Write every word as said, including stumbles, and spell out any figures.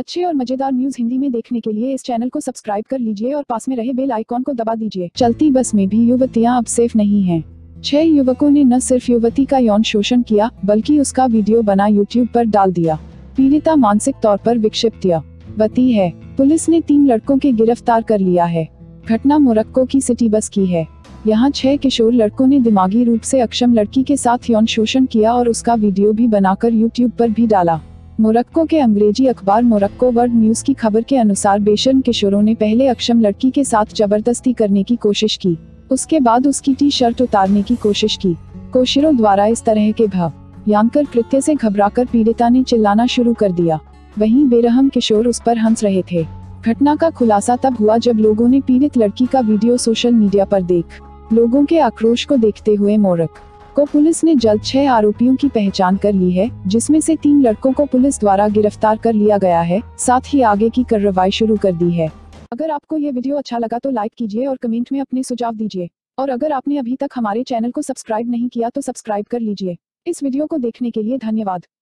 अच्छे और मजेदार न्यूज हिंदी में देखने के लिए इस चैनल को सब्सक्राइब कर लीजिए और पास में रहे बेल आइकॉन को दबा दीजिए। चलती बस में भी युवतियां अब सेफ नहीं हैं। छह युवकों ने न सिर्फ युवती का यौन शोषण किया बल्कि उसका वीडियो बना यूट्यूब पर डाल दिया। पीड़िता मानसिक तौर पर विक्षिप्त है। पुलिस ने तीन लड़कों के गिरफ्तार कर लिया है। घटना मोरक्को की सिटी बस की है। यहाँ छह किशोर लड़कों ने दिमागी रूप से अक्षम लड़की के साथ यौन शोषण किया और उसका वीडियो भी बनाकर यूट्यूब पर भी डाला। मोरक्को के अंग्रेजी अखबार मोरक्को वर्ल्ड न्यूज की खबर के अनुसार बेशर्म किशोरों ने पहले अक्षम लड़की के साथ जबरदस्ती करने की कोशिश की, उसके बाद उसकी टी शर्ट उतारने की कोशिश की। कोशिरों द्वारा इस तरह के भयानक कृत्य से घबराकर पीड़िता ने चिल्लाना शुरू कर दिया। वहीं बेरहम किशोर उस पर हंस रहे थे। घटना का खुलासा तब हुआ जब लोगों ने पीड़ित लड़की का वीडियो सोशल मीडिया पर देख लोगों के आक्रोश को देखते हुए मोरक्को को पुलिस ने जल्द छह आरोपियों की पहचान कर ली है, जिसमें से तीन लड़कों को पुलिस द्वारा गिरफ्तार कर लिया गया है। साथ ही आगे की कार्रवाई शुरू कर दी है। अगर आपको ये वीडियो अच्छा लगा तो लाइक कीजिए और कमेंट में अपने सुझाव दीजिए। और अगर आपने अभी तक हमारे चैनल को सब्सक्राइब नहीं किया तो सब्सक्राइब कर लीजिए। इस वीडियो को देखने के लिए धन्यवाद।